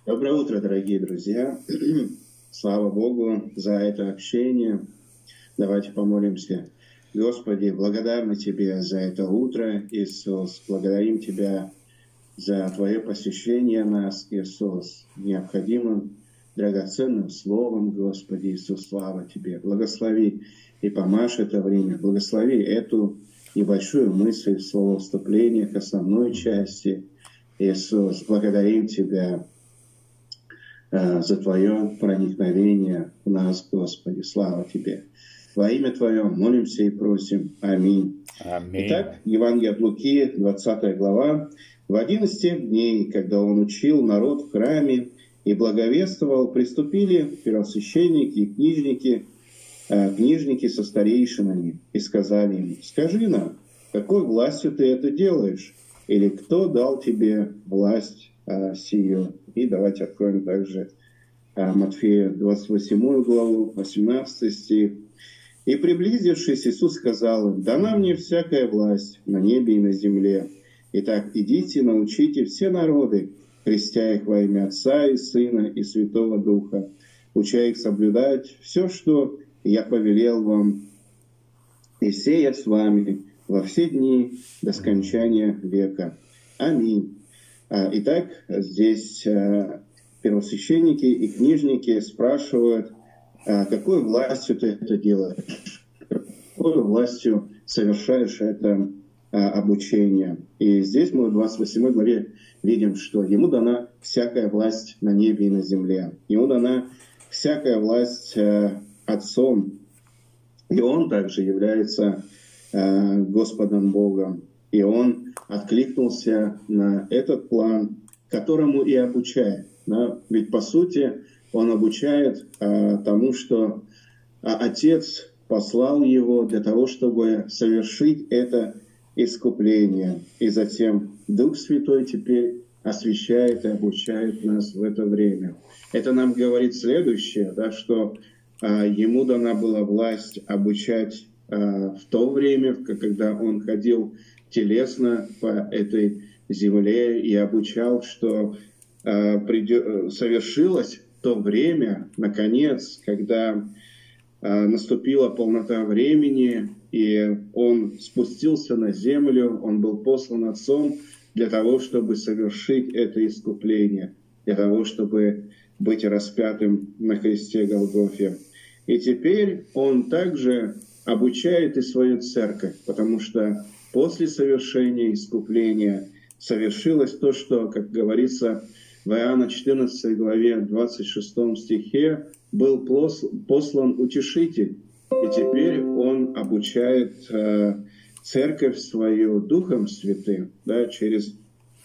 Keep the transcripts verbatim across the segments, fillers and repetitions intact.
Доброе утро, дорогие друзья. Слава Богу за это общение. Давайте помолимся. Господи, благодарны Тебе за это утро, Иисус. Благодарим Тебя за Твое посещение нас, Иисус, необходимым, драгоценным словом, Господи Иисус. Слава Тебе. Благослови и помажь это время. Благослови эту небольшую мысль, слово вступления к основной части. Иисус, благодарим Тебя за Твое проникновение в нас, Господи. Слава Тебе. Во имя Твое молимся и просим. Аминь. Аминь. Итак, Евангелие от Луки, двадцатая глава. В один из тех дней, когда Он учил народ в храме и благовествовал, приступили первосвященники и книжники, книжники со старейшинами, и сказали им: «Скажи нам, какой властью ты это делаешь? Или кто дал тебе власть а, сию?» И давайте откроем также а, Матфея двадцать восьмую главу, восемнадцатый стих. «И приблизившись, Иисус сказал им: дана мне всякая власть на небе и на земле. Итак, идите, научите все народы, крестя их во имя Отца и Сына и Святого Духа, уча их соблюдать все, что я повелел вам, и все я с вами во все дни до скончания века. Аминь». Итак, здесь первосвященники и книжники спрашивают: какой властью ты это делаешь? Какой властью совершаешь это обучение? И здесь мы в двадцать восьмой главе видим, что ему дана всякая власть на небе и на земле. Ему дана всякая власть Отцом. И Он также является Господом Богом. И Он откликнулся на этот план, которому и обучает. Да? Ведь по сути Он обучает а, тому, что а, Отец послал Его для того, чтобы совершить это искупление. И затем Дух Святой теперь освящает и обучает нас в это время. Это нам говорит следующее, да, что а, Ему дана была власть обучать а, в то время, когда Он ходил телесно по этой земле и обучал, что а, придет, совершилось то время, наконец, когда а, наступила полнота времени, и Он спустился на землю, Он был послан Отцом для того, чтобы совершить это искупление, для того, чтобы быть распятым на кресте Голгофе. И теперь Он также обучает и свою церковь, потому что после совершения искупления совершилось то, что, как говорится в Иоанна четырнадцатой главе, двадцать шестом стихе, был послан Утешитель. И теперь Он обучает э, церковь свою Духом Святым, да, через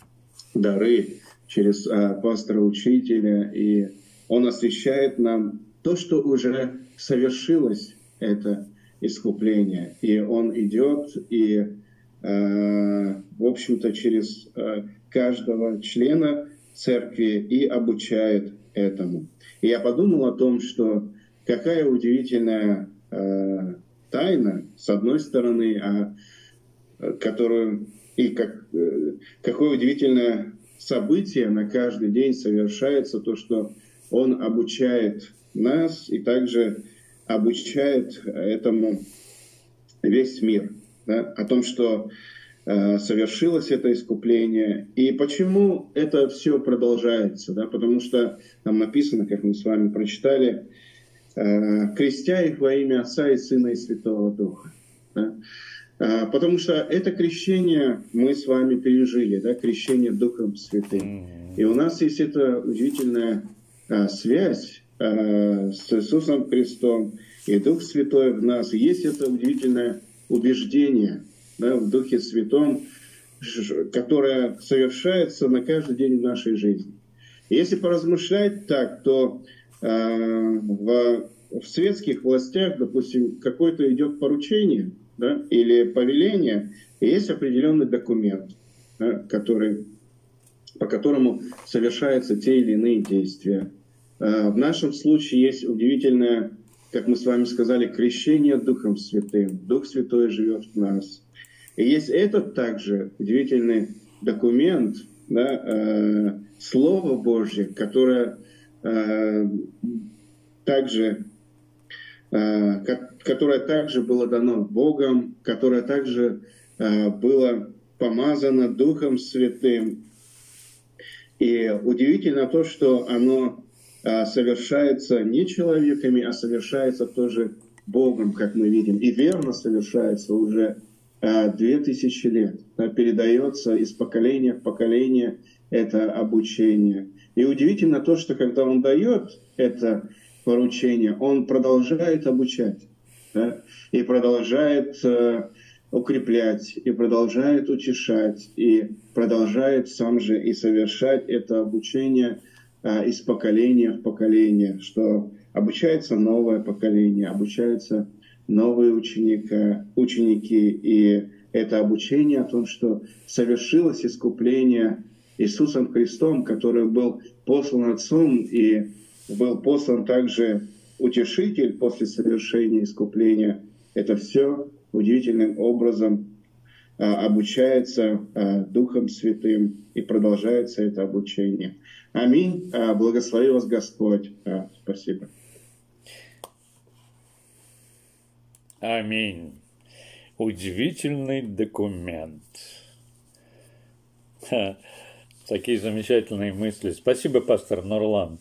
дары, через э, пастора-учителя. И Он освящает нам то, что уже совершилось, это искупление. И Он идет и, э, в общем-то, через э, каждого члена церкви и обучает этому. И я подумал о том, что какая удивительная э, тайна, с одной стороны, а, которую, и как, э, какое удивительное событие на каждый день совершается, то, что Он обучает нас и также обучает этому весь мир, да, о том, что э, совершилось это искупление. И почему это все продолжается? Да? Потому что там написано, как мы с вами прочитали, э, «крестя их во имя Отца и Сына и Святого Духа». Да? Э, потому что это крещение мы с вами пережили, да? Крещение Духом Святым. И у нас есть эта удивительная э, связь с Иисусом Христом, и Дух Святой в нас. Есть это удивительное убеждение, да, в Духе Святом, которое совершается на каждый день в нашей жизни. И если поразмышлять так, то э, в, в светских властях, допустим, какое-то идет поручение, да, или повеление, и есть определенный документ, да, который, по которому совершаются те или иные действия. В нашем случае есть удивительное, как мы с вами сказали, крещение Духом Святым. Дух Святой живет в нас. И есть этот также удивительный документ, да, э, Слово Божье, которое э, также, э, которое также было дано Богом, которое также э, было помазано Духом Святым. И удивительно то, что оно э, совершается не человеками, а совершается тоже Богом, как мы видим, и верно совершается уже э, две тысячи лет, да, передается из поколения в поколение это обучение. И удивительно то, что когда он дает это поручение, он продолжает обучать, да, и продолжает э, укреплять, и продолжает утешать, и продолжает сам же и совершать это обучение э, из поколения в поколение, что обучается новое поколение, обучаются новые ученика, ученики, и это обучение о том, что совершилось искупление Иисусом Христом, который был послан Отцом, и был послан также Утешитель после совершения искупления. Это все удивительным образом а, обучается а, Духом Святым, и продолжается это обучение. Аминь. А, благослови вас Господь. А, спасибо. Аминь. Удивительный документ. Ха, такие замечательные мысли. Спасибо, пастор Нурлан.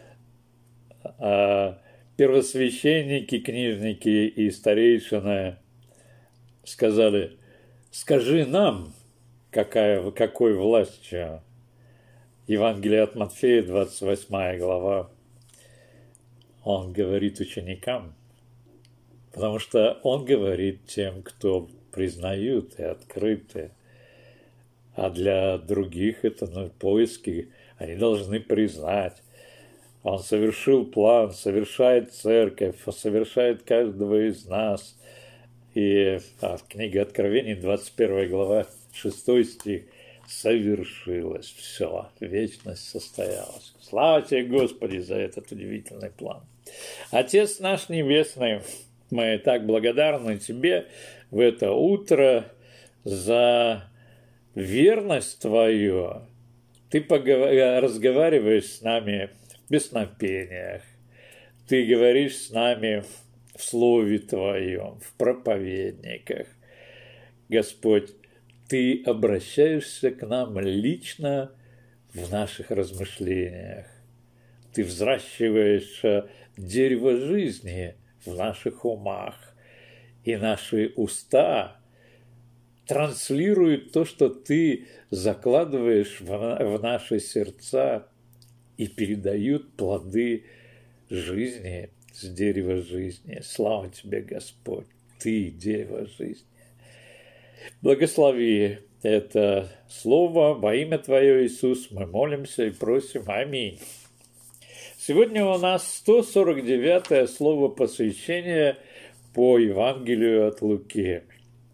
А первосвященники, книжники и старейшины сказали: скажи нам, какая, какой властью. Евангелие от Матфея, двадцать восьмая глава. Он говорит ученикам, потому что он говорит тем, кто признают и открыты. А для других это ну, поиски, они должны признать. Он совершил план, совершает церковь, совершает каждого из нас. И а, книга Откровений, двадцать первая глава, шестой стих. Совершилось все, вечность состоялась. Слава тебе, Господи, за этот удивительный план. Отец наш Небесный, мы так благодарны Тебе в это утро за верность Твою. Ты разговариваешь с нами в песнопениях, Ты говоришь с нами в Слове Твоем, в проповедниках. Господь, Ты обращаешься к нам лично в наших размышлениях. Ты взращиваешь дерево жизни в наших умах, и наши уста транслируют то, что Ты закладываешь в наши сердца, и передают плоды жизни с дерева жизни. Слава Тебе, Господь! Ты дерево жизни. Благослови это слово во имя Твое, Иисус, мы молимся и просим. Аминь. Сегодня у нас сто сорок девятое слово посвящения по Евангелию от Луки.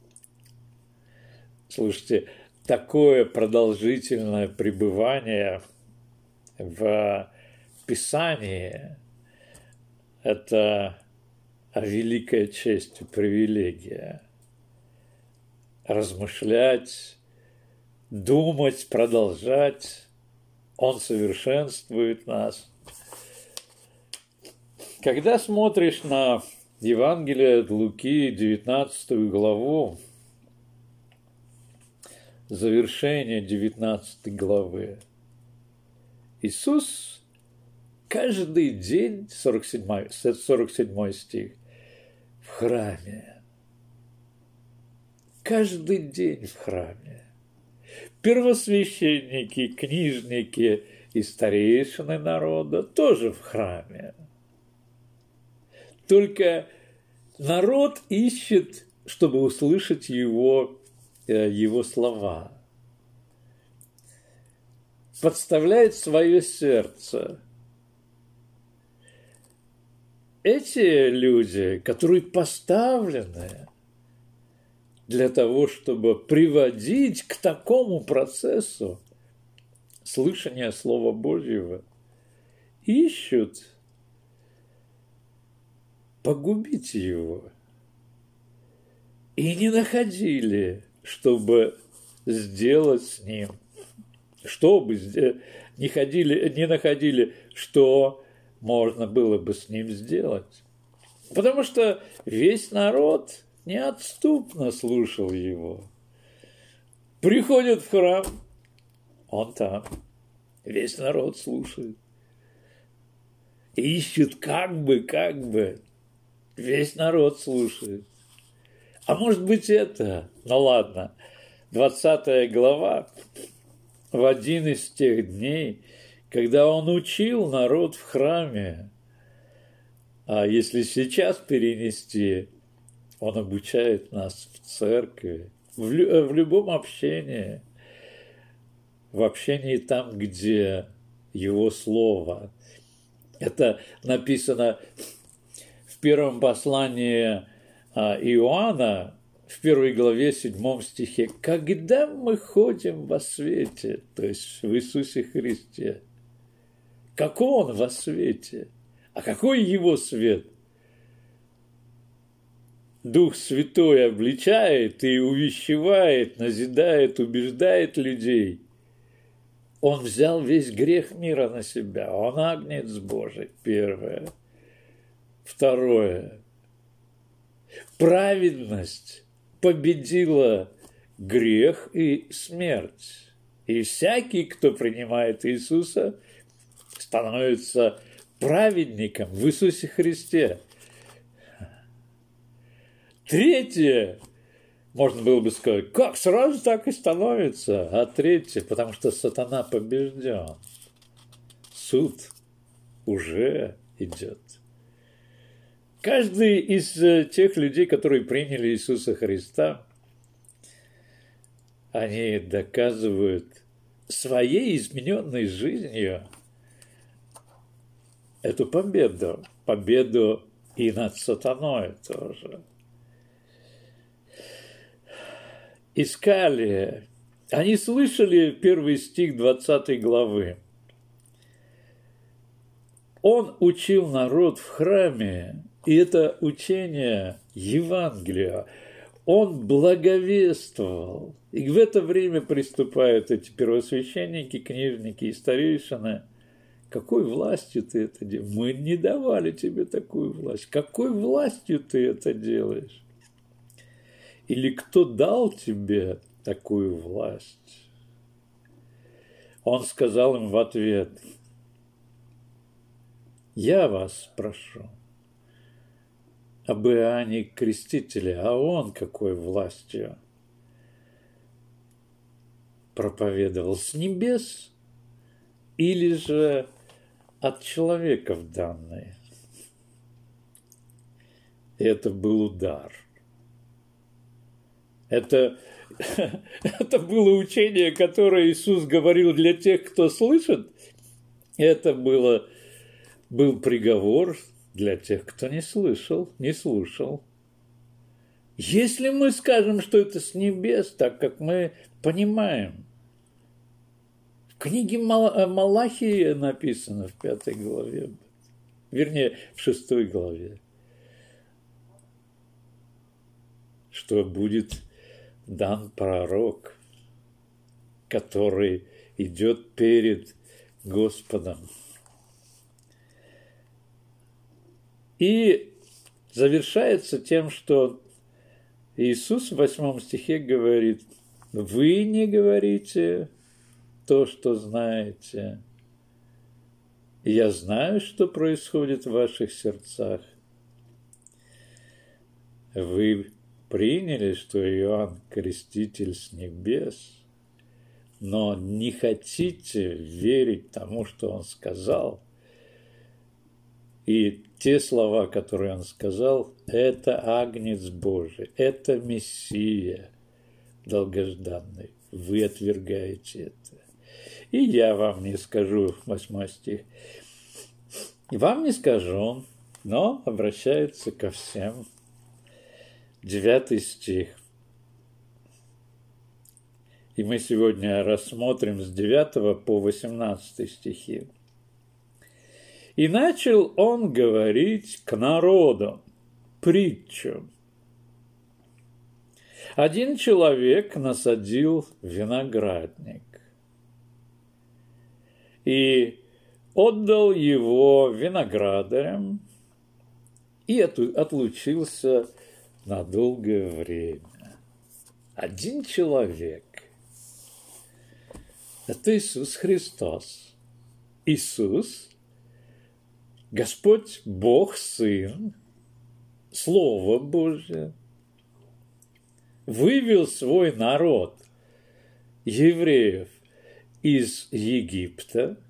Слушайте, такое продолжительное пребывание в Писании – это великая честь и привилегия. Размышлять, думать, продолжать. Он совершенствует нас. Когда смотришь на Евангелие от Луки, девятнадцатую главу, завершение девятнадцатой главы, Иисус каждый день, сорок седьмой, сорок седьмой стих, в храме. Каждый день в храме. Первосвященники, книжники и старейшины народа тоже в храме. Только народ ищет, чтобы услышать его, его слова. Подставляет свое сердце. Эти люди, которые поставлены для того, чтобы приводить к такому процессу слышания Слова Божьего, ищут погубить его. И не находили, чтобы сделать с ним что бы не, ходили, не находили, что можно было бы с ним сделать. Потому что весь народ неотступно слушал его. Приходят в храм, он там, весь народ слушает. Ищут как бы, как бы, весь народ слушает. А может быть это, ну ладно, двадцатая глава, в один из тех дней, когда он учил народ в храме, а если сейчас перенести, он обучает нас в церкви, в, лю- в любом общении, в общении там, где его слово. Это написано в первом послании Иоанна, в первой главе, седьмом стихе. «Когда мы ходим во свете», то есть в Иисусе Христе, какой Он во свете? А какой Его свет? Дух Святой обличает и увещевает, назидает, убеждает людей. Он взял весь грех мира на себя. Он агнец Божий, первое. Второе. Праведность победила грех и смерть. И всякий, кто принимает Иисуса, становится праведником в Иисусе Христе. Третье. Можно было бы сказать, как сразу так и становится. А третье, потому что сатана побежден. Суд уже идет. Каждый из тех людей, которые приняли Иисуса Христа, они доказывают своей измененной жизнью эту победу. Победу и над сатаной тоже. Искали, они слышали первый стих двадцатой главы. Он учил народ в храме, и это учение Евангелия. Он благовествовал. И в это время приступают эти первосвященники, книжники и старейшины. Какой властью ты это делаешь? Мы не давали тебе такую власть. Какой властью ты это делаешь? Или кто дал тебе такую власть? Он сказал им в ответ: я вас прошу об Иоанне Крестителе, а он какой властью проповедовал, с небес или же от человеков данной? Это был удар. Это, это было учение, которое Иисус говорил для тех, кто слышит. Это было, был приговор для тех, кто не слышал, не слушал. Если мы скажем, что это с небес, так как мы понимаем, в книге Малахии написано в пятой главе, вернее, в шестой главе, что будет дан пророк, который идет перед Господом. И завершается тем, что Иисус в восьмом стихе говорит: вы не говорите то, что знаете. Я знаю, что происходит в ваших сердцах. Вы приняли, что Иоанн Креститель с небес, но не хотите верить тому, что он сказал. И те слова, которые он сказал, это Агнец Божий, это Мессия долгожданный. Вы отвергаете это. И я вам не скажу, восьмой стих, вам не скажу, но обращается ко всем. Девятый стих. И мы сегодня рассмотрим с девятого по восемнадцатый стихи. И начал он говорить к народу притчу. Один человек насадил виноградник и отдал его виноградарям и отлучился на долгое время. Один человек – это Иисус Христос. Иисус, Господь Бог Сын, Слово Божие, вывел свой народ, евреев, из Египта,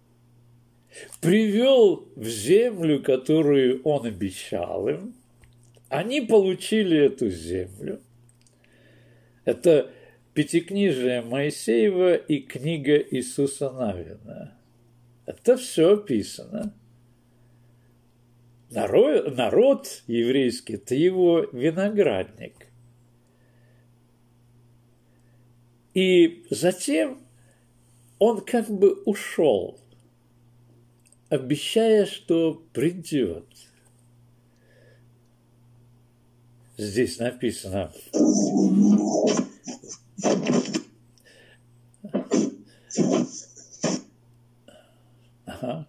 привел в землю, которую Он обещал им. Они получили эту землю. Это Пятикнижие Моисеева и книга Иисуса Навина. Это все описано. Народ, народ еврейский – это его виноградник. И затем он как бы ушел, обещая, что придет. Здесь написано. Ага.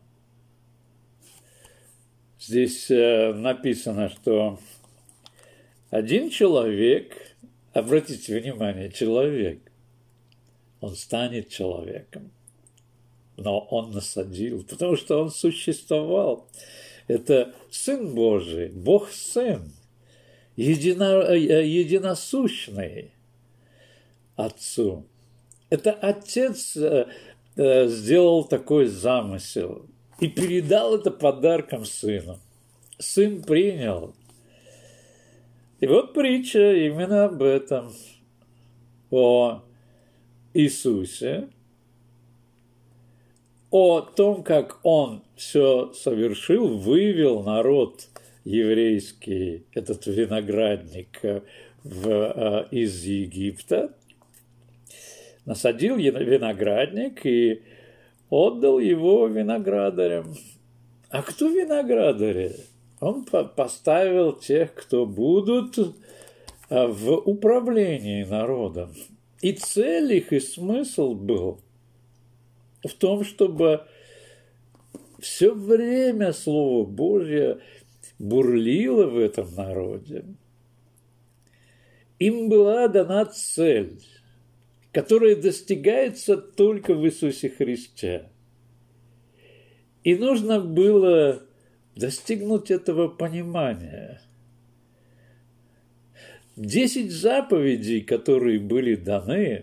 Здесь э, написано, что один человек, обратите внимание, человек, он станет человеком, но он насадил, потому что он существовал. Это Сын Божий, Бог Сын, едино, единосущный Отцу. Это Отец сделал такой замысел и передал это подарком Сыну. Сын принял. И вот притча именно об этом, о Иисусе, о том, как Он все совершил, вывел народ еврейский, этот виноградник, в, из Египта, насадил виноградник и отдал его виноградарям. А кто виноградари? Он поставил тех, кто будут в управлении народом. И цель их, и смысл был в том, чтобы все время Слово Божье бурлило в этом народе. Им была дана цель, которая достигается только в Иисусе Христе. И нужно было достигнуть этого понимания. Десять заповедей, которые были даны,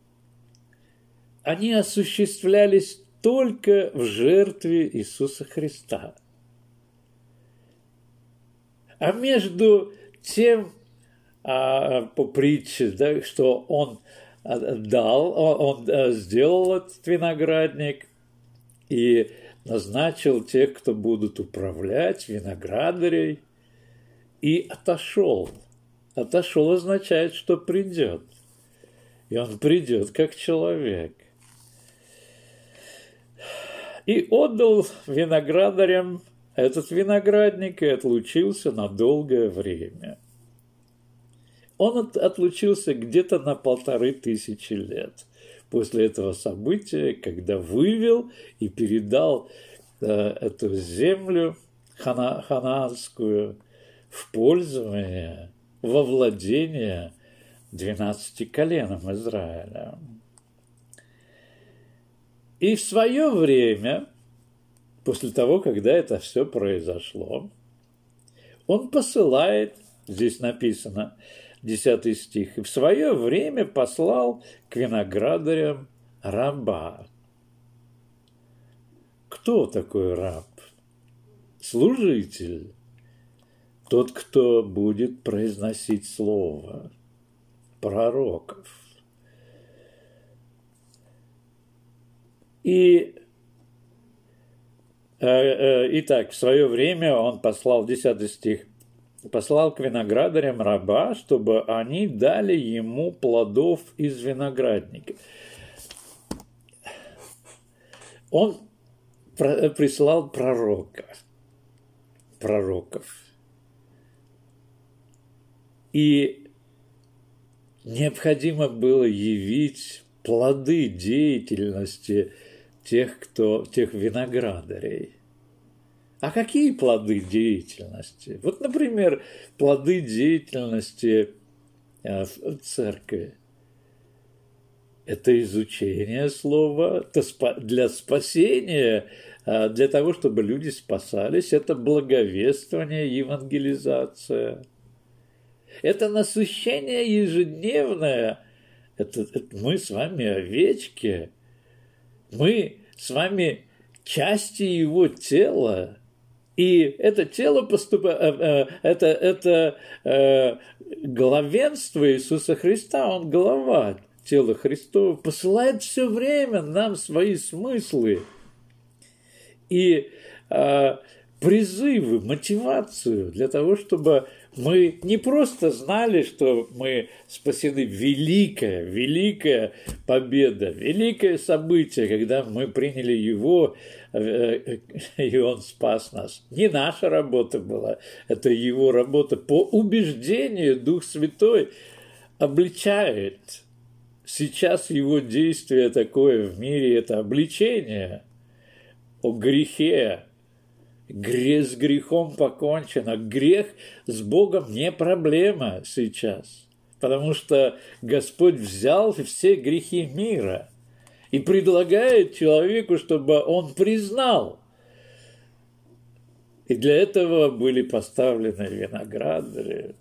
они осуществлялись только в жертве Иисуса Христа. А между тем, а, по притче, да, что Он дал, Он сделал этот виноградник и назначил тех, кто будут управлять, виноградарей, и отошел. Отошел означает, что придет. И Он придет как человек. И отдал виноградарям этот виноградник и отлучился на долгое время. Он от, отлучился где-то на полторы тысячи лет после этого события, когда вывел и передал э, эту землю хана, ханаанскую в пользование, во владение двенадцати коленам Израиля. И в свое время, после того, когда это все произошло, он посылает, здесь написано, десятый стих, и в свое время послал к виноградарям раба. Кто такой раб? Служитель. Тот, кто будет произносить слово пророков. И э, э, итак, в свое время он послал, десятый стих, послал к виноградарям раба, чтобы они дали ему плодов из виноградника. Он прислал пророка, пророков. И необходимо было явить плоды деятельности тех, кто, тех виноградарей. А какие плоды деятельности? Вот, например, плоды деятельности в церкви. Это изучение слова, это для спасения, для того, чтобы люди спасались, это благовествование, евангелизация. Это насыщение ежедневное. Это, это мы с вами овечки. Мы с вами части его тела. И это тело поступает, это, это э, главенство Иисуса Христа, Он глава тела Христова, посылает все время нам свои смыслы и э, призывы, мотивацию для того, чтобы мы не просто знали, что мы спасены. Великая, великая победа, великое событие, когда мы приняли Его, и Он спас нас. Не наша работа была, это Его работа. По убеждению Дух Святой обличает. Сейчас Его действие такое в мире – это обличение о грехе. Грех с грехом покончено. Грех с Богом не проблема сейчас, потому что Господь взял все грехи мира и предлагает человеку, чтобы он признал. И для этого были поставлены виноградары.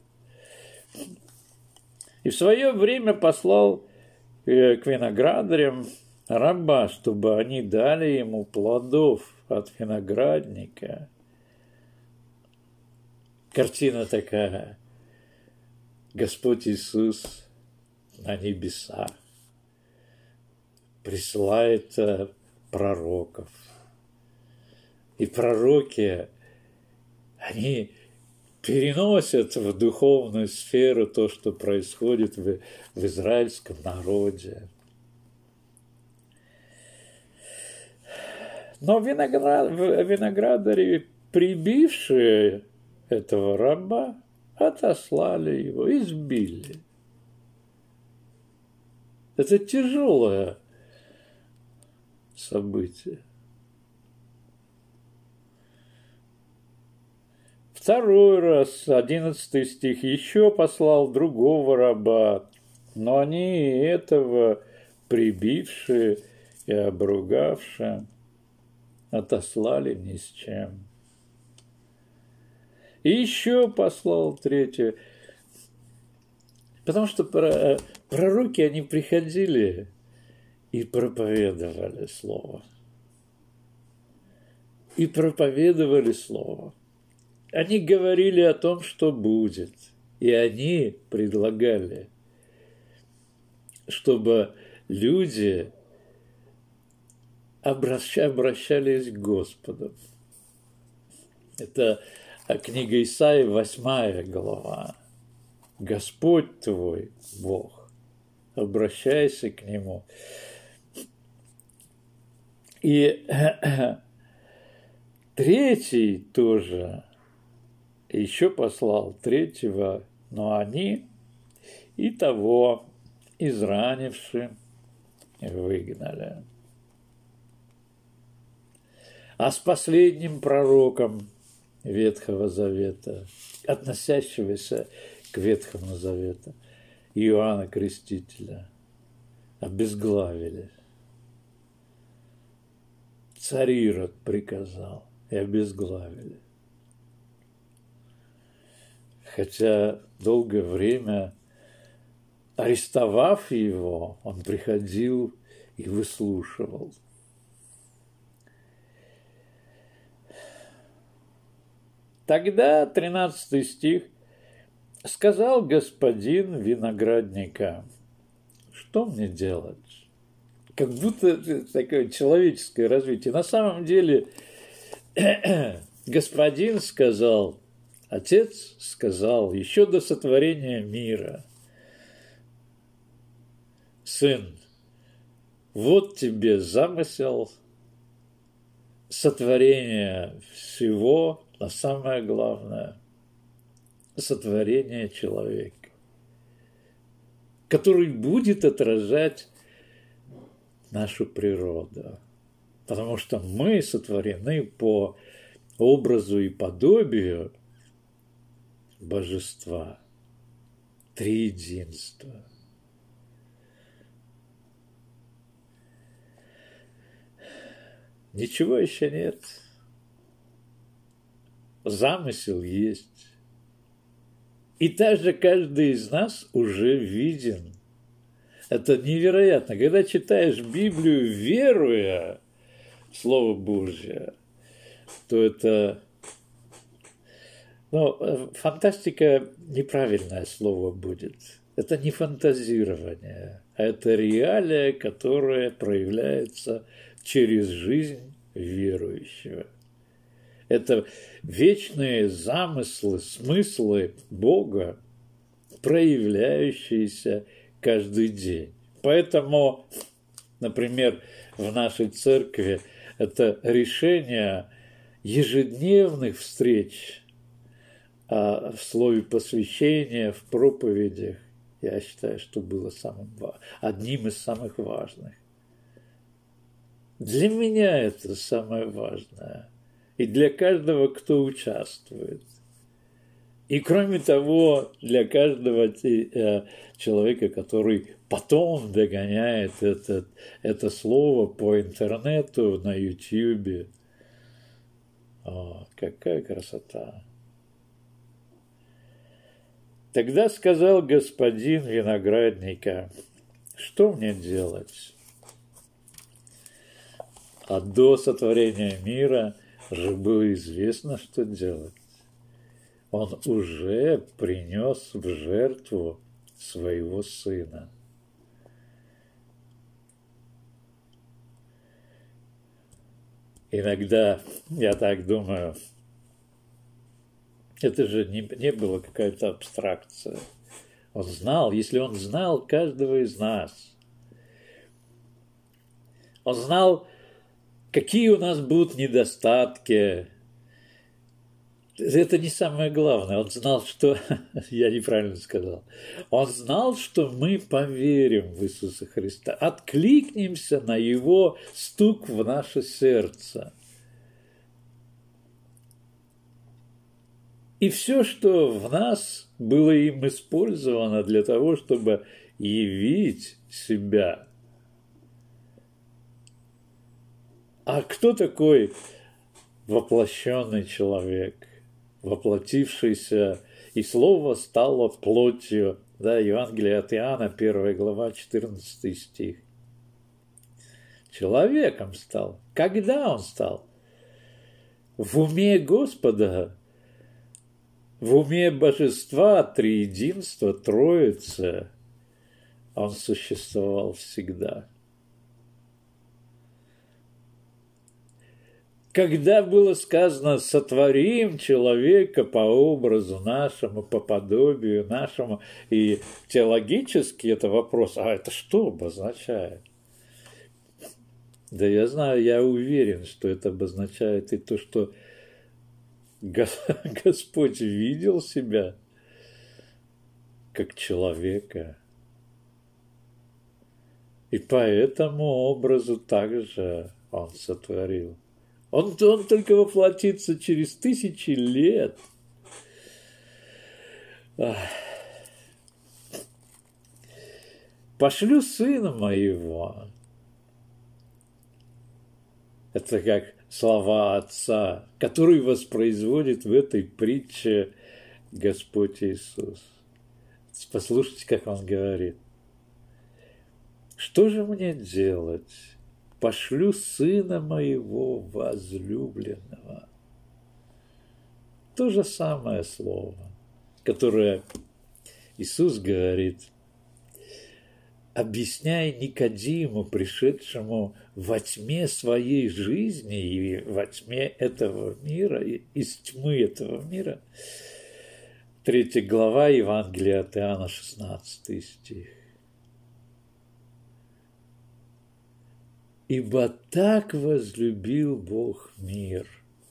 И в свое время послал к виноградарям раба, чтобы они дали ему плодов от виноградника. Картина такая. Господь Иисус на небеса присылает пророков. И пророки, они переносят в духовную сферу то, что происходит в, в израильском народе. Но виноград, виноградари, прибившие этого раба, отослали его, избили. Это тяжелое событие. Второй раз, одиннадцатый стих, еще послал другого раба, но они этого прибившие и обругавшие отослали ни с чем. И еще послал третьего. Потому что пророки, они приходили и проповедовали Слово. И проповедовали Слово. Они говорили о том, что будет. И они предлагали, чтобы люди обращались к Господу. Это книга Исаии, восьмая глава. Господь твой Бог, обращайся к Нему. И третий тоже еще послал третьего, но они и того изранивши выгнали. А с последним пророком Ветхого Завета, относящегося к Ветхому Завету, Иоанна Крестителя, обезглавили. Царь Ирод приказал и обезглавили. Хотя долгое время, арестовав его, он приходил и выслушивал. Тогда, тринадцатый стих, сказал господин виноградника: что мне делать? Как будто такое человеческое развитие. На самом деле, господин сказал, Отец сказал еще до сотворения мира: сын, вот тебе замысел сотворения всего, а самое главное – сотворение человека, который будет отражать нашу природу. потому что мы сотворены по образу и подобию Божества, триединства. Ничего еще нет. Замысел есть. И также каждый из нас уже виден. Это невероятно. Когда читаешь Библию, веруя в Слово Божье, то это... Ну, фантастика неправильное слово будет. Это не фантазирование, а это реалия, которая проявляется через жизнь верующего. Это вечные замыслы, смыслы Бога, проявляющиеся каждый день. Поэтому, например, в нашей церкви это решение ежедневных встреч а в слове посвящения, в проповедях, я считаю, что было самым, одним из самых важных. Для меня это самое важное. И для каждого, кто участвует. И кроме того, для каждого человека, который потом догоняет это, это слово по интернету, на ютьюбе. О, какая красота! Тогда сказал господин виноградника: что мне делать? А до сотворения мира же было известно, что делать. Он уже принес в жертву своего сына. Иногда я так думаю, это же не, не было какая-то абстракция. Он знал, если он знал каждого из нас, он знал, какие у нас будут недостатки. Это не самое главное. Он знал, что... Я неправильно сказал. Он знал, что мы поверим в Иисуса Христа, откликнемся на Его стук в наше сердце. И все, что в нас было им использовано для того, чтобы явить себя. А кто такой воплощенный человек, воплотившийся, и слово стало плотью? Да, Евангелие от Иоанна, первая глава, четырнадцатый стих. Человеком стал. Когда он стал? В уме Господа, в уме Божества, триединства, Троицы, он существовал всегда. Когда было сказано «сотворим человека по образу нашему, по подобию нашему», и теологически это вопрос, а это что обозначает? Да я знаю, я уверен, что это обозначает и то, что Господь видел себя как человека. И по этому образу также Он сотворил. Он, он только воплотится через тысячи лет. Ах. Пошлю сына моего. Это как слова Отца, который воспроизводит в этой притче Господь Иисус. Послушайте, как Он говорит. Что же мне делать? Пошлю сына моего возлюбленного. То же самое слово, которое Иисус говорит, объясняя Никодиму, пришедшему во тьме своей жизни и во тьме этого мира, из тьмы этого мира. Третья глава Евангелия от Иоанна, шестнадцатый стих. Ибо так возлюбил Бог мир,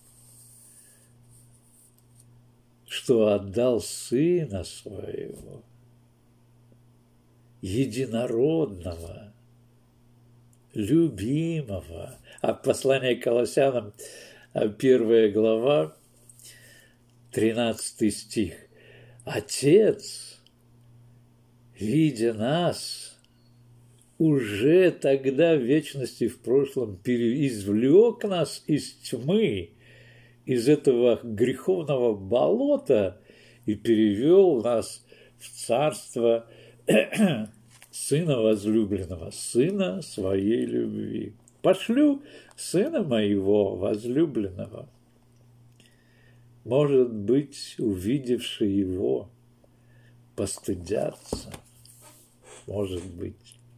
что отдал Сына Своего, единородного, любимого. А послание к Колоссянам, первая глава, тринадцатый стих. Отец, видя нас, уже тогда в вечности в прошлом извлек нас из тьмы, из этого греховного болота и перевел нас в царство Сына возлюбленного, Сына своей любви. Пошлю Сына моего возлюбленного. Может быть, увидевшие его, постыдятся. Может быть.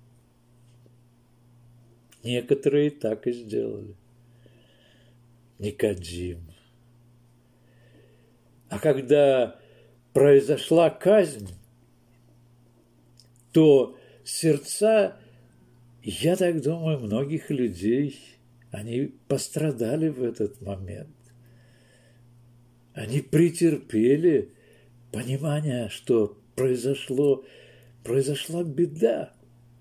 Некоторые так и сделали. Никодим. А когда произошла казнь, то сердца, я так думаю, многих людей, они пострадали в этот момент. Они претерпели понимание, что произошло, произошла беда.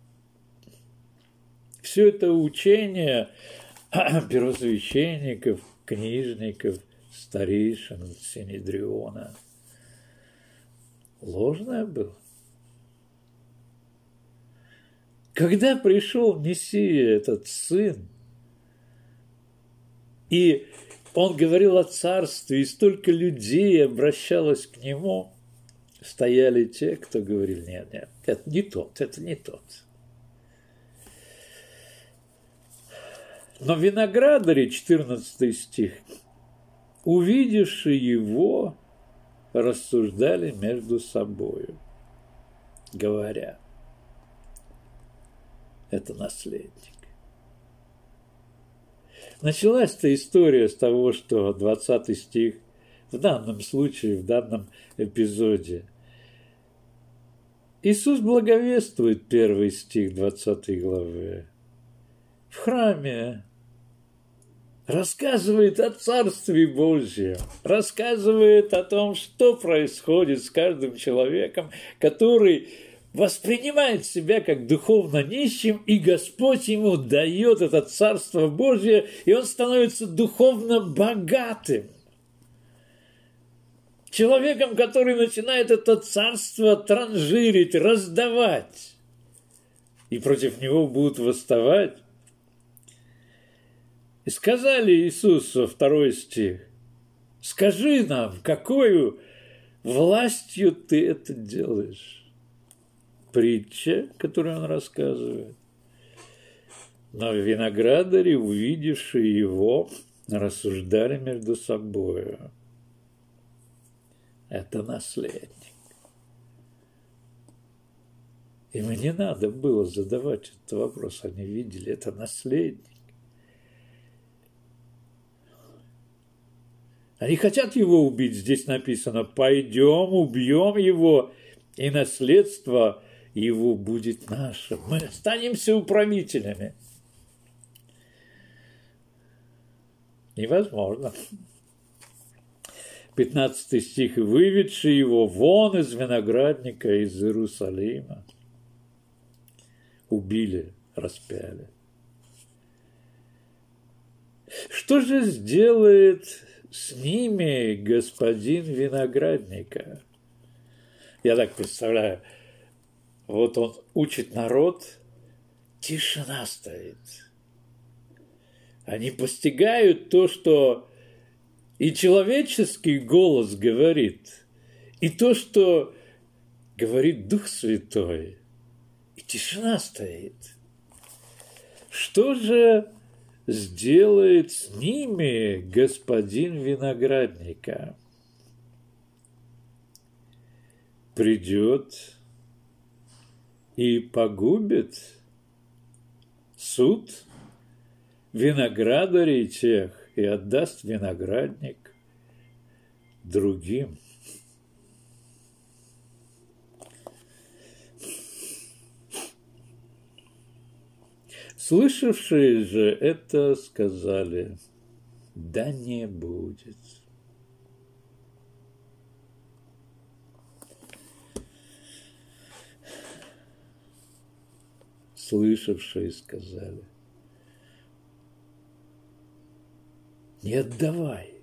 Все это учение первосвященников, книжников, старейшин Синедриона ложное было. Когда пришел Мессия, этот Сын, и он говорил о царстве, и столько людей обращалось к нему, стояли те, кто говорил: нет, нет, это не тот, это не тот. Но виноградари, четырнадцатый стих, увидевши его, рассуждали между собою, говоря: это наследник. Началась-то история с того, что двадцатый стих, в данном случае, в данном эпизоде, Иисус благовествует первый стих двадцатой главы. В храме рассказывает о Царстве Божьем, рассказывает о том, что происходит с каждым человеком, который воспринимает себя как духовно нищим, и Господь ему дает это Царство Божье, и он становится духовно богатым. Человеком, который начинает это царство транжирить, раздавать, и против него будут восставать. И сказали Иисусу, второй стих: скажи нам, какою властью ты это делаешь? Притча, которую он рассказывает. Но виноградари, увидевшие его, рассуждали между собой. Это наследник. Им не надо было задавать этот вопрос, они видели, это наследник. Они хотят его убить, здесь написано: пойдем, убьем его, и наследство его будет наше. Мы останемся управителями. Невозможно. пятнадцатый стих. Выведший его вон из виноградника из Иерусалима, убили, распяли. Что же сделает с ними господин виноградника? Я так представляю, вот он учит народ, тишина стоит. Они постигают то, что и человеческий голос говорит, и то, что говорит Дух Святой, и тишина стоит. Что же сделает с ними господин виноградника? Придет и погубит суд виноградарей тех и отдаст виноградник другим. Слышавшие же это сказали: да не будет. Слышавшие сказали: не отдавай.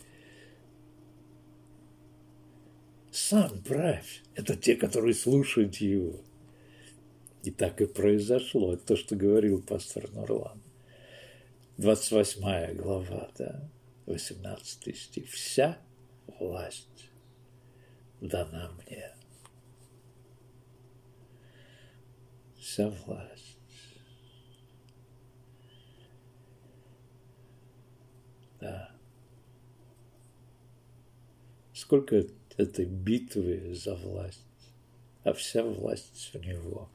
Сам правь. Это те, которые слушают его. И так и произошло. Это то, что говорил пастор Нурлан. двадцать восьмая глава, да, восемнадцатый стих. Вся власть дана мне. Вся власть. Да. Сколько этой битвы за власть, а вся власть у него.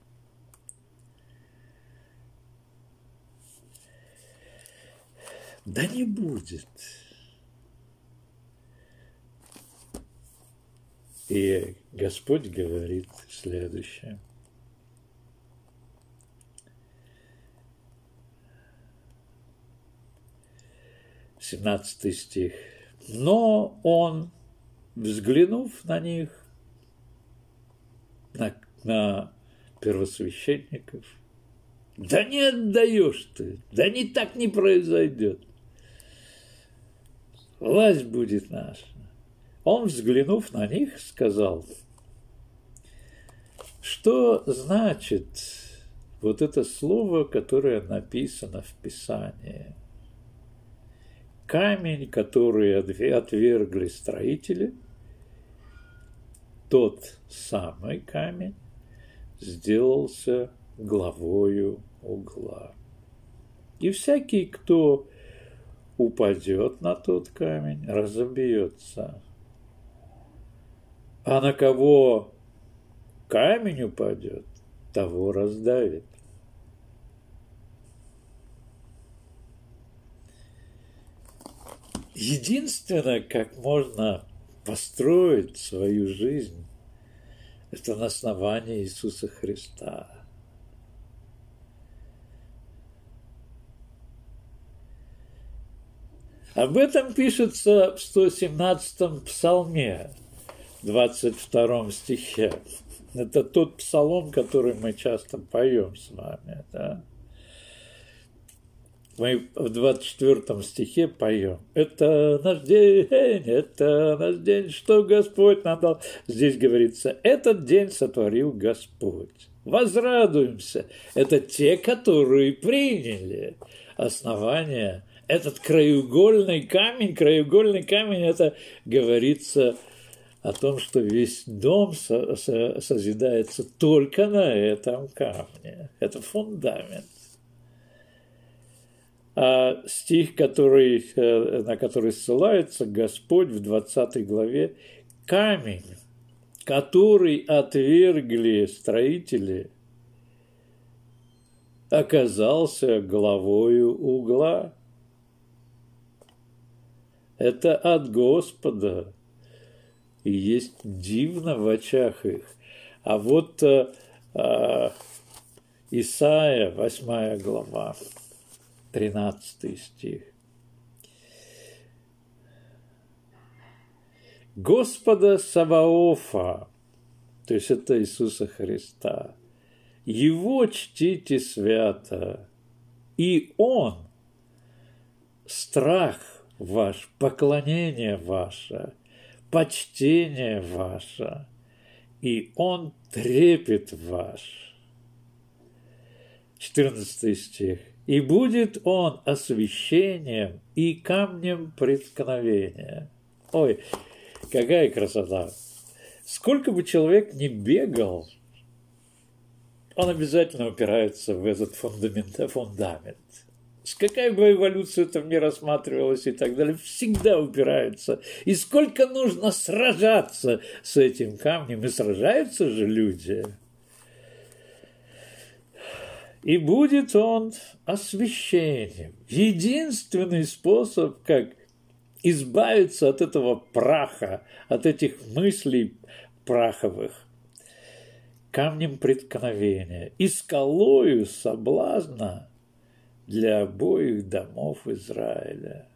Да не будет. И Господь говорит следующее. семнадцатый стих. Но он, взглянув на них, на, на первосвященников, да не отдаешь ты, да не так не произойдет. Власть будет наша. Он, взглянув на них, сказал, что значит вот это слово, которое написано в Писании. Камень, который отвергли строители, тот самый камень сделался главою угла. И всякий, кто упадет на тот камень, разобьется. А на кого камень упадет, того раздавит. Единственное, как можно построить свою жизнь, это на основании Иисуса Христа. Об этом пишется в сто семнадцатом псалме, двадцать втором стихе. Это тот псалом, который мы часто поем с вами, да? Мы в двадцать четвёртом стихе поем. Это наш день, это наш день, что Господь нам дал. Здесь говорится, этот день сотворил Господь. Возрадуемся. Это те, которые приняли основание. Этот краеугольный камень, краеугольный камень, это говорится о том, что весь дом со- со- созидается только на этом камне. Это фундамент. А стих, который, на который ссылается Господь в двадцатой главе, камень, который отвергли строители, оказался главою угла. Это от Господа, и есть дивно в очах их. А вот а, Исайя, восьмая глава, тринадцатый стих. Господа Саваофа, то есть это Иисуса Христа, Его чтите свято, и Он, страх ваш, поклонение ваше, почтение ваше, и Он трепет ваш. четырнадцатый стих. И будет он освящением и камнем преткновения. Ой, какая красота! Сколько бы человек ни бегал, он обязательно упирается в этот фундамент. фундамент. С какая бы эволюция там ни рассматривалась и так далее, всегда упирается. И сколько нужно сражаться с этим камнем, и сражаются же люди. И будет он освящением. Единственный способ, как избавиться от этого праха, от этих мыслей праховых, камнем преткновения и скалою соблазна для обоих домов Израиля,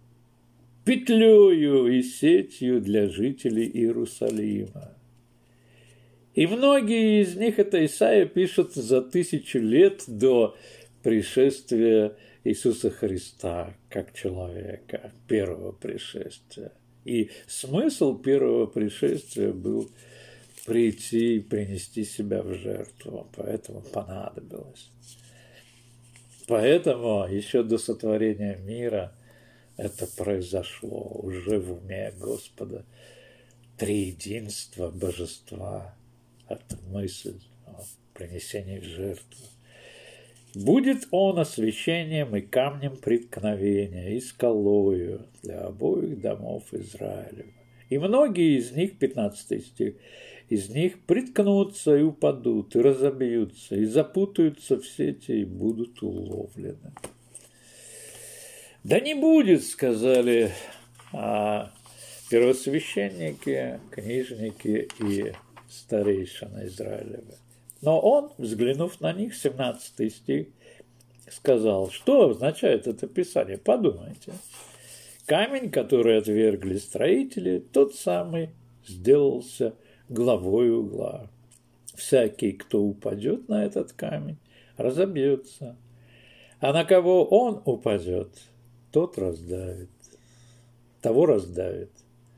петлею и сетью для жителей Иерусалима. И многие из них, это Исаия пишет за тысячу лет до пришествия Иисуса Христа как человека, первого пришествия. И смысл первого пришествия был прийти и принести себя в жертву, поэтому понадобилось. Поэтому еще до сотворения мира это произошло уже в уме Господа. Триединство божества – это мысль о принесении в жертву. Будет он освящением и камнем преткновения, и скалою для обоих домов Израилева. И многие из них, пятнадцатый стих, из них приткнутся и упадут, и разобьются, и запутаются в сети, и будут уловлены. Да не будет, сказали а, первосвященники, книжники и старейшины Израилевы. Но он, взглянув на них, семнадцатый стих, сказал, что означает это Писание? Подумайте. Камень, который отвергли строители, тот самый сделался главой угла. Всякий, кто упадет на этот камень, разобьется, а на кого он упадет, тот раздавит, того раздавит.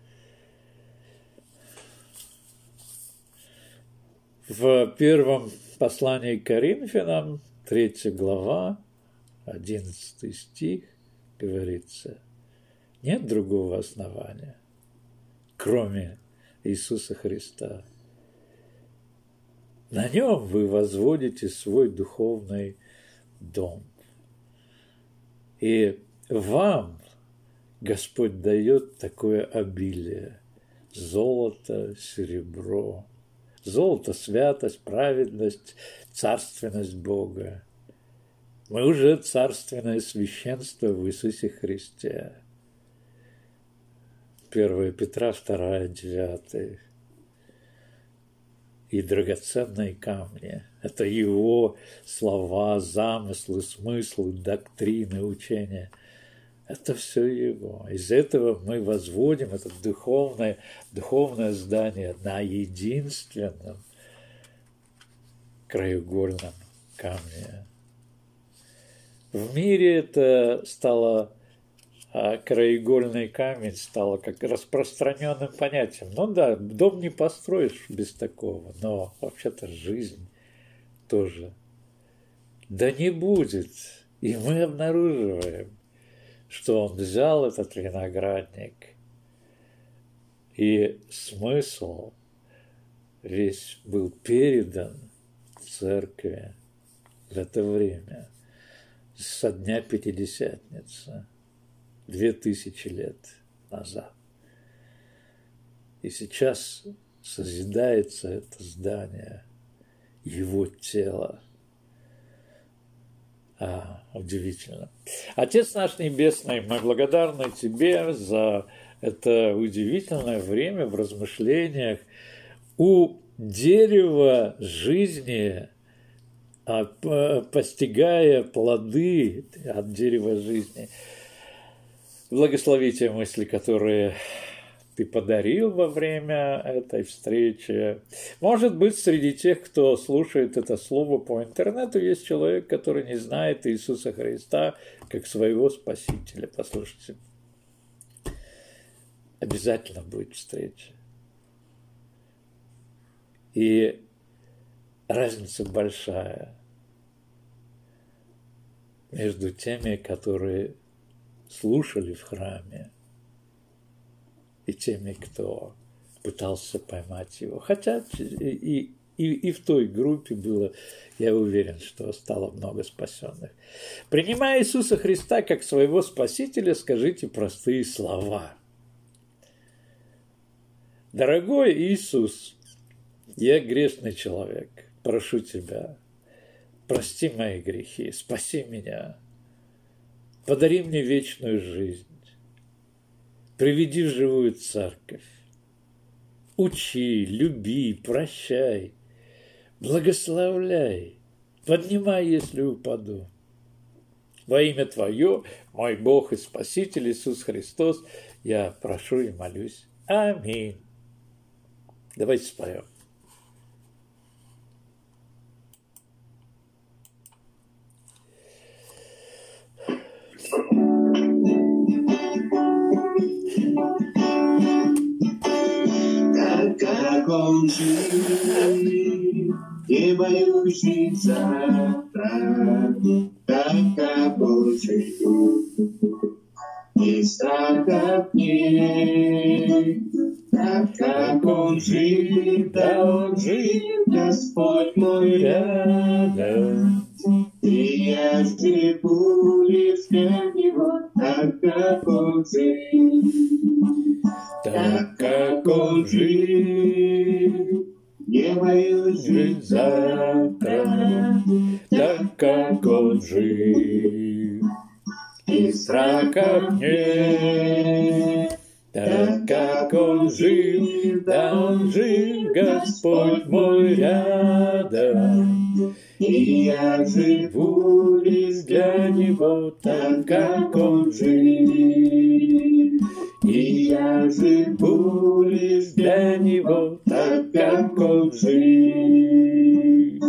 В первом послании к Коринфянам, третья глава, одиннадцатый стих, говорится, нет другого основания, кроме Иисуса Христа. На нем вы возводите свой духовный дом. И вам Господь дает такое обилие – золото, серебро. Золото – святость, праведность, царственность Бога. Мы уже царственное священство в Иисусе Христе. первое Петра, вторая, девятая. И драгоценные камни – это его слова, замыслы, смыслы, доктрины, учения. Это все его. Из этого мы возводим это духовное, духовное здание на единственном краеугольном камне. В мире это стало, а краеугольный камень стало как распространенным понятием. Ну да, дом не построишь без такого, но вообще-то жизнь тоже. Да не будет. И мы обнаруживаем, что он взял этот виноградник, и смысл весь был передан церкви в это время, со дня Пятидесятницы, две тысячи лет назад. И сейчас созидается это здание, его тело. А, удивительно. Отец наш Небесный, мы благодарны Тебе за это удивительное время в размышлениях. У дерева жизни, постигая плоды от дерева жизни, благослови те мысли, которые Ты подарил во время этой встречи. Может быть, среди тех, кто слушает это слово по интернету, есть человек, который не знает Иисуса Христа как своего Спасителя. Послушайте, обязательно будет встреча. И разница большая между теми, которые слушали в храме, и теми, кто пытался поймать его. Хотя и, и, и в той группе было, я уверен, что стало много спасенных. Принимая Иисуса Христа как своего Спасителя, скажите простые слова. Дорогой Иисус, я грешный человек, прошу Тебя, прости мои грехи, спаси меня, подари мне вечную жизнь. Приведи в живую церковь. Учи, люби, прощай, благословляй, поднимай, если упаду. Во имя Твое, мой Бог и Спаситель Иисус Христос, я прошу и молюсь. Аминь. Давайте споем. как он жив, не боюсь жить завтра, так как он жив. И страха нет, так как он жив, да он жив, Господь мой рядом. И я живу лишь для Него, так как он жив, так как он жив. Не боюсь жить завтра, так как он жив. И страха нет, так как он жив, да он жив, Господь мой рядом. И я живу лишь для Него, так как он жив. И я живу лишь для Него, так как он жив.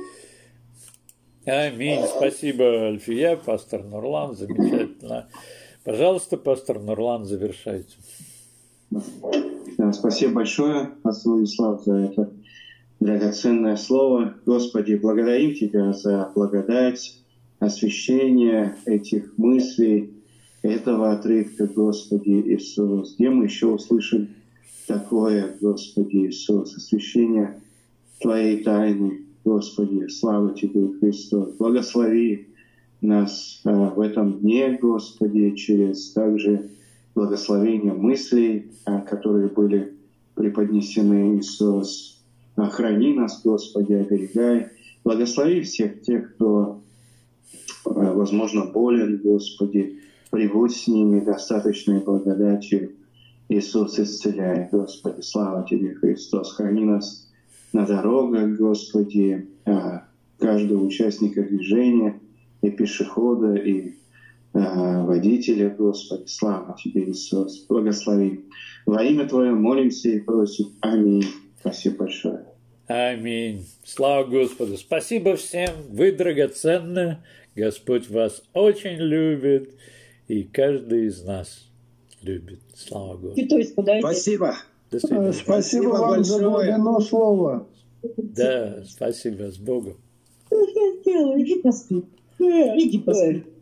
Аминь. Спасибо, Альфия, пастор Нурлан, замечательно. Пожалуйста, пастор Нурлан, завершайте. Да, спасибо большое, пастор Владислав, за это драгоценное слово. Господи, благодарим Тебя за благодать, освящение этих мыслей, этого отрывка, Господи Иисус. Где мы еще услышим такое, Господи Иисус, освящение Твоей тайны, Господи, слава Тебе, Христос. Благослови нас а, в этом дне, Господи, через также благословение мыслей, а, которые были преподнесены, Иисус. Охрани нас, Господи, оберегай. Благослови всех тех, кто, а, возможно, болен, Господи. Прибудь с ними достаточной благодатью. Иисус, исцеляй, Господи. Слава Тебе, Христос. Храни нас на дорогах, Господи, каждого участника движения, и пешехода, и водителя, Господи. Слава Тебе, Иисус. Благослови. Во имя Твое молимся и просим. Аминь. Спасибо большое. Аминь. Слава Господу. Спасибо всем. Вы драгоценны. Господь вас очень любит. И каждый из нас любит. Слава Господу. Спасибо. До свидания. Спасибо, спасибо вам большое. За благодатное слово. Да, спасибо. С Богом. Иди поспи. Иди поспи.